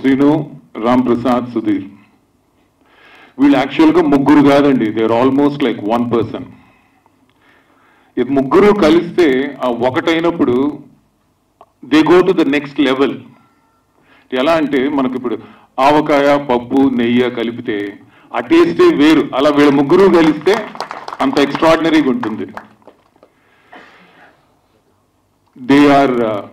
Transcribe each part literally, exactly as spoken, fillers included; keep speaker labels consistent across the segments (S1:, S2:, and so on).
S1: శ్రీను, రామ్ ప్రసాద్, సుధీర్. వీళ్ళు యాక్చువల్గా ముగ్గురు కాదండి, they are almost like one person. ఇది ముగ్గురు కలిస్తే ఆ ఒకటైనప్పుడు they go to the next level. ఎలా అంటే మనకి ఇప్పుడు ఆవకాయ, పప్పు, నెయ్యి కలిపితే ఆ టేస్టే వేరు. అలా వీళ్ళ ముగ్గురు కలిస్తే అంత ఎక్స్ట్రాడినరీగా ఉంటుంది. They are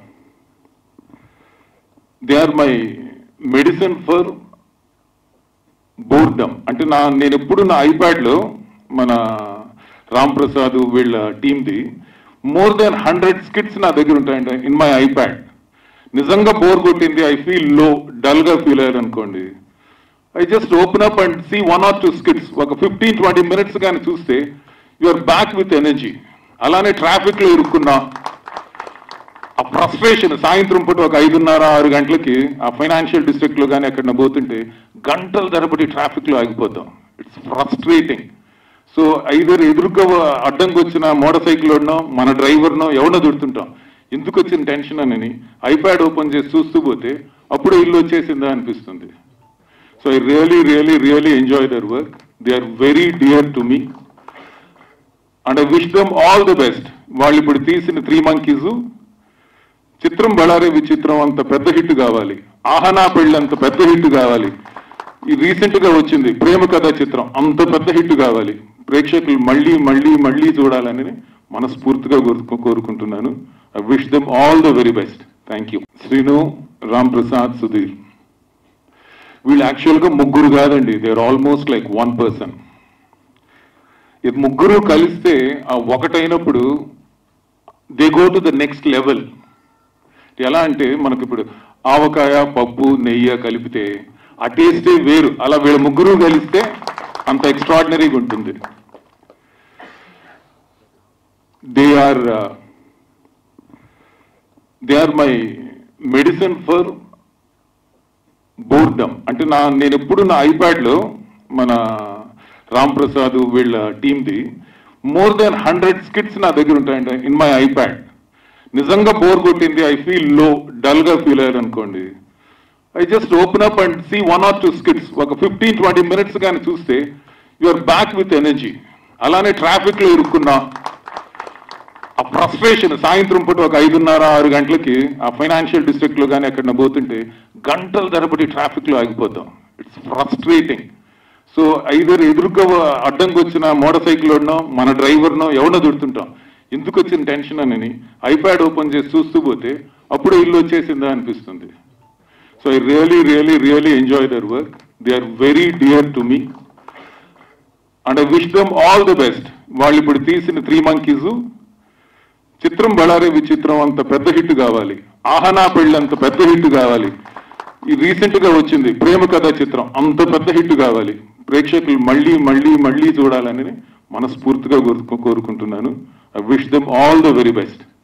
S1: they are my medicine for boredom. అంటే నా నేను ఎప్పుడు నా ఐప్యాడ్లో మన రామ్ ప్రసాద్ వీళ్ళ టీమ్ది మోర్ దెన్ హండ్రెడ్ స్కిట్స్ నా దగ్గర ఉంటాయండి ఇన్ మై ఐప్యాడ్. నిజంగా బోర్ కొట్టింది, ఐ ఫీల్ లో, డల్గా ఫీల్ అయ్యారు అనుకోండి, I just open up and see one or two skits. ఒక ఫిఫ్టీన్ ట్వంటీ మినిట్స్ కానీ చూస్తే you are back with energy. అలానే ట్రాఫిక్లో ఇరుక్కున్నా ఆ ఫ్రస్ట్రేషన్, సాయంత్రం పూట ఒక ఐదున్నర ఆరు గంటలకి ఆ ఫైనాన్షియల్ డిస్ట్రిక్ట్లో కానీ ఎక్కడ పోతుంటే గంటల తరబడి ట్రాఫిక్లో ఆగిపోతాం. It's frustrating. సో ఐదరు ఎదురుగా అడ్డంకి వచ్చిన మోటార్ సైకిల్ ఉన్నో మన డ్రైవర్నో ఎవరినో దొరుకుతుంటాం. ఎందుకు వచ్చిన టెన్షన్ అని ఐప్యాడ్ ఓపెన్ చేసి చూస్తూ పోతే అప్పుడు ఇల్లు వచ్చేసిందా అనిపిస్తుంది. So I really really really enjoy their work. They are very dear to me and I wish them all the best. వాళ్ళు ఇప్పుడు తీసిన త్రీ మంకీస్, చిత్రం బళారే విచిత్రం అంత పెద్ద హిట్ కావాలి, ఆహనా పెళ్ళి అంత పెద్ద హిట్ కావాలి, ఈ రీసెంట్ గా వచ్చింది ప్రేమ కథా చిత్రం అంత పెద్ద హిట్ కావాలి, ప్రేక్షకులు మళ్ళీ మళ్ళీ మళ్ళీ చూడాలని మనస్ఫూర్తిగా కోరుకుంటున్నాను. I wish them all the very best. Thank you. Srinu, Ram Prasad, Sudheer. వీళ్ళు యాక్చువల్గా ముగ్గురు కాదండి, they are almost like one person. ఇది ముగ్గురు కలిస్తే ఆ ఒకటైనప్పుడు they go to the next level. ఎలా అంటే మనకి ఇప్పుడు ఆవకాయ, పప్పు, నెయ్యి కలిపితే ఆ టేస్టే వేరు. అలా వీళ్ళ ముగ్గురు కలిస్తే అంత ఎక్స్ట్రాడినరీగా ఉంటుంది. They are they are my medicine for boredom. అంటే నా నేను ఎప్పుడు నా ఐప్యాడ్లో మన రామ్ ప్రసాద్ వీళ్ళ టీమ్ది మోర్ దెన్ హండ్రెడ్ స్కిట్స్ నా దగ్గర ఉంటాయండి ఇన్ మై ఐప్యాడ్. నిజంగా బోర్ కొట్టింది, ఐ ఫీల్ లో, డల్గా ఫీల్ అయ్యారు అనుకోండి, I just open up and see one or two skits. ఒక ఫిఫ్టీన్ ట్వంటీ మినిట్స్ కానీ చూస్తే you are back with energy. అలానే ట్రాఫిక్లో ఇరుక్కున్నా ఆ ఫ్రస్ట్రేషన్, సాయంత్రం పూట ఒక ఐదున్నర ఆరు గంటలకి ఆ ఫైనాన్షియల్ డిస్ట్రిక్ట్లో కానీ ఎక్కడ పోతుంటే గంటల తరబడి ట్రాఫిక్లో ఆగిపోతాం. It's frustrating. సో ఐదరు ఎదురుగా అడ్డంకి వచ్చిన మోటార్ సైకిల్ ఉన్నో మన డ్రైవర్నో ఎవరినో దొరుకుతుంటాం. ఎందుకు వచ్చిన టెన్షన్ అని ఐప్యాడ్ ఓపెన్ చేసి చూస్తూ పోతే అప్పుడు ఇల్లు వచ్చేసిందా అనిపిస్తుంది. So I really really really enjoy their work. They are very dear to me and I wish them all the best. వాళ్ళు ఇప్పుడు తీసిన త్రీ మంకీస్, చిత్రం బళారే విచిత్రం అంత పెద్ద హిట్ కావాలి, ఆహనా పెళ్ళి అంత పెద్ద హిట్ కావాలి, ఈ రీసెంట్ గా వచ్చింది ప్రేమ కథా చిత్రం అంత పెద్ద హిట్ కావాలి, ప్రేక్షకులు మళ్ళీ మళ్ళీ మళ్ళీ చూడాలని మనస్ఫూర్తిగా కోరుకుంటున్నాను. I wish them all the very best.